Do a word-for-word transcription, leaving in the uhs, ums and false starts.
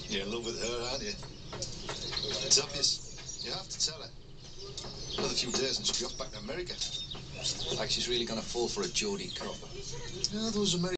You're in love with her, aren't you? It's obvious. You have to tell her. Another few days and she'll be off back to America. Like she's really gonna fall for a Geordie cop. No, those Americans.